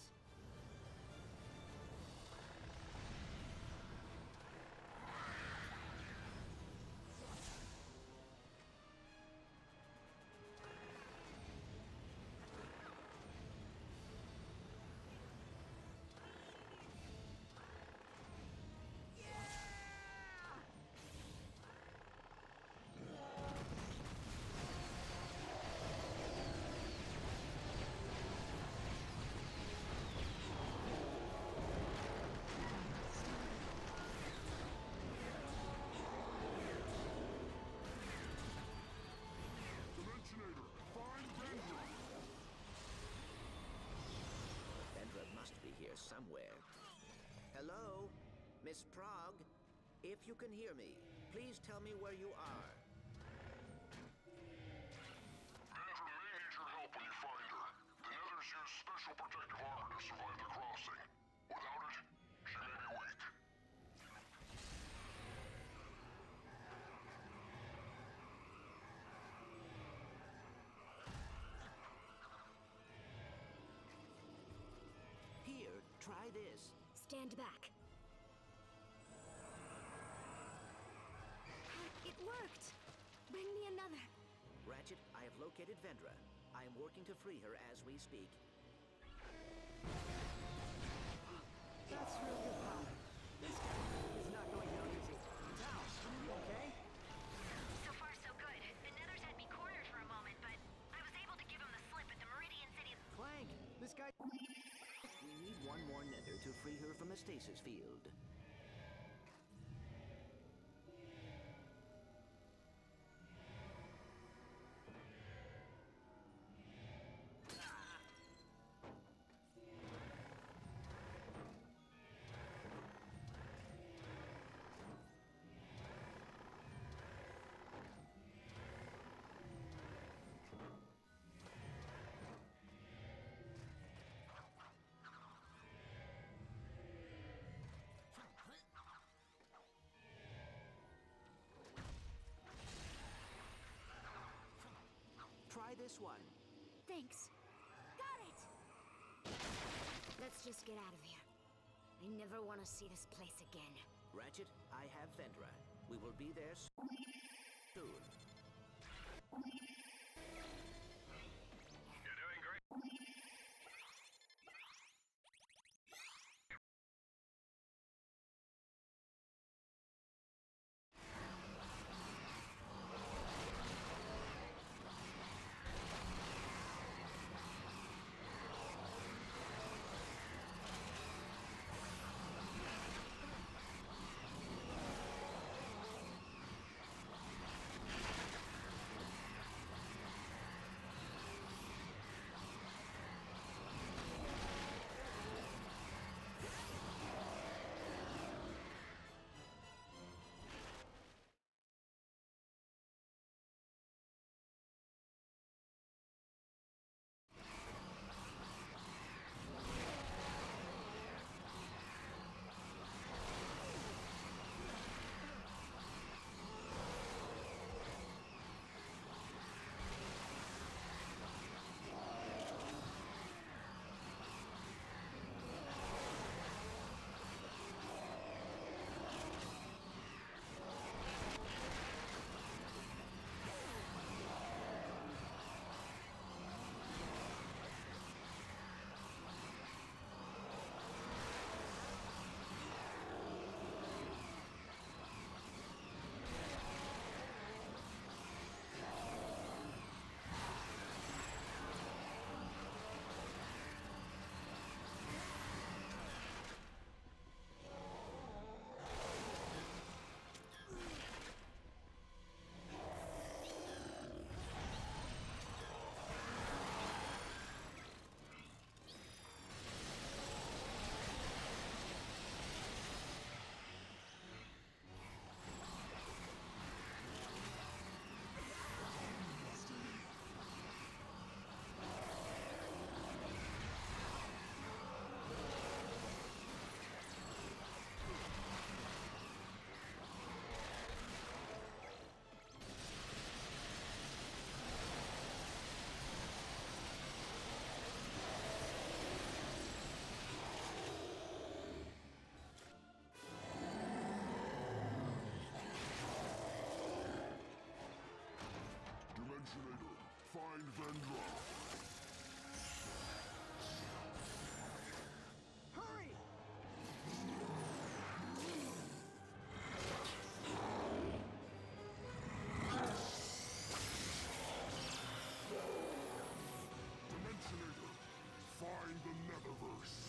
Somewhere. Hello? Miss Prague? If you can hear me, please tell me where you are. Vandra may need your help when you find her. The Nethers use special protective armor to survive the crossing. Without it, she may be weak. stand back. It worked! Bring me another. Ratchet, I have located Vendra. I am working to free her as we speak. That's real good power. This guy is not going down easy. Now, you okay? So far, so good. The Nethers had me cornered for a moment, but I was able to give him the slip at the Meridian City. Clank, this guy... We need one more nether to free her from the stasis field. Try this one. Thanks. Got it! Let's just get out of here. I never want to see this place again. Ratchet, I have Vendra. We will be there soon. You're doing great. Find Vendra. Hurry! Dimensionator, find the Netherverse.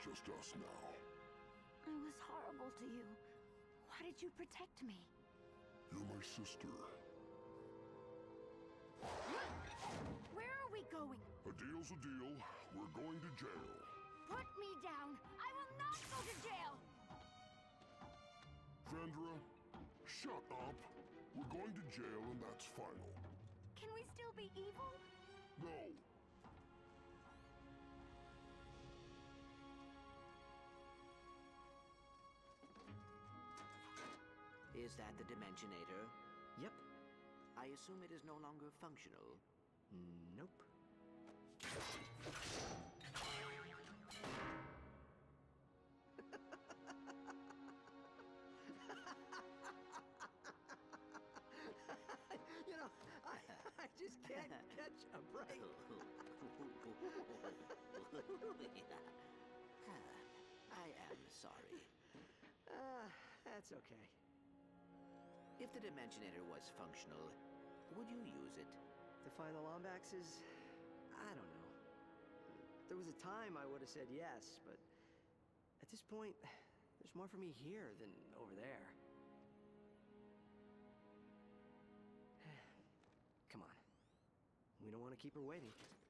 just us now. I was horrible to you. Why did you protect me? You're my sister. Where are we going? A deal's a deal. We're going to jail. Put me down! I will not go to jail! Vendra, shut up. We're going to jail and that's final. Can we still be evil? No. Is that the Dimensionator? Yep. I assume it is no longer functional. Nope. You know, I just can't catch a break. I am sorry. That's okay. If the Dimensionator was functional, would you use it? To find the Lombaxes? I don't know. There was a time I would have said yes, but at this point, there's more for me here than over there. Come on. We don't want to keep her waiting.